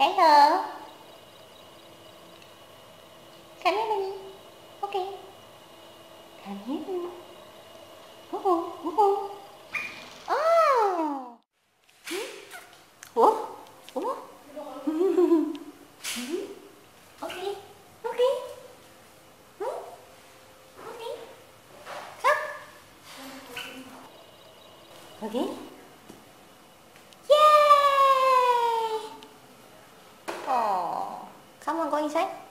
Hello. Come here, baby. Okay. Come here. Oh, oh. Oh. Oh. Oh. Okay. Okay. Okay. Come. Okay. Yay! Oh. Come on, go inside.